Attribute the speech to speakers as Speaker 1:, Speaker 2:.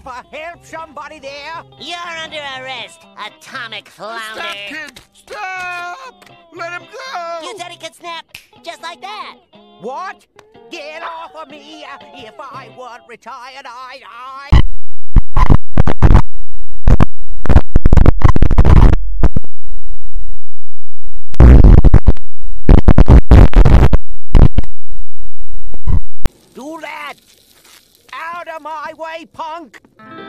Speaker 1: help somebody there?
Speaker 2: You're under arrest, atomic flounder.
Speaker 3: Stop, kid! Stop! Let him go!
Speaker 2: You said he could snap just like that.
Speaker 1: What? Get off of me! If I weren't retired, I... Do that! Out of my way, punk!